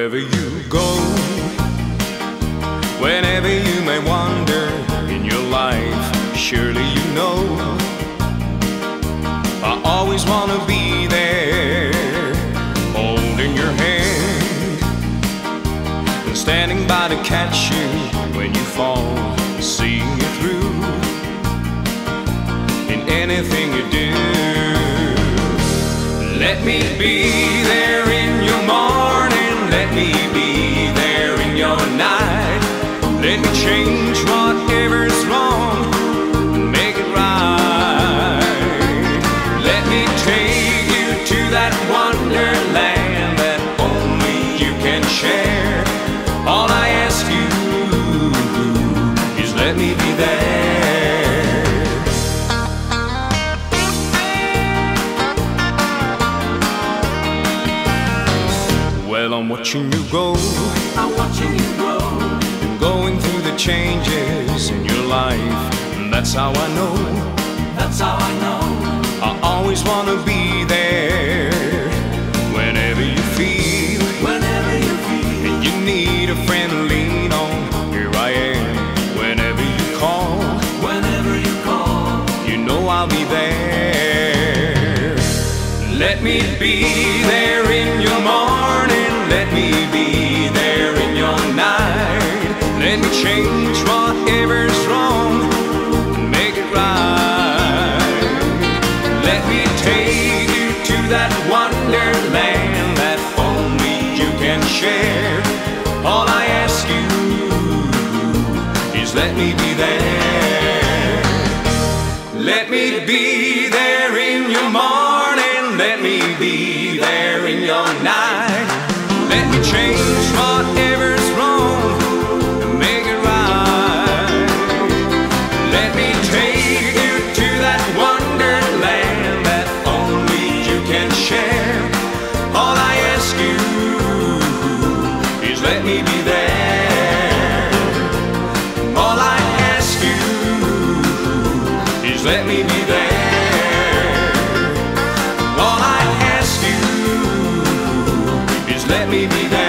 Wherever you go, whenever you may wander in your life, surely you know I always want to be there, holding your hand and standing by to catch you when you fall, seeing you through in anything you do. Let me be there in your morning, let me be there in your night. Let me change whatever's wrong and make it right. Let me take you to that wonderland that only you can share. All I ask you is let me be there. Well, I'm watching you go, I'm watching you grow, going through the changes in your life. And that's how I know, that's how I know. I always want to be there. Whenever you feel and you need a friend to lean on, here I am. Whenever you call, you know I'll be there. Let me be there in your morning, let me be there in your night. Let me change whatever's wrong and make it right. Let me take you to that wonderland that only you can share. All I ask you is let me be there. Let me be there in your morning, let me be there in your night. Let me change whatever's wrong and make it right. Let me take you to that wonderland that only you can share. All I ask you is let me be there. All I ask you is let me be there. All I ask you is let me be there.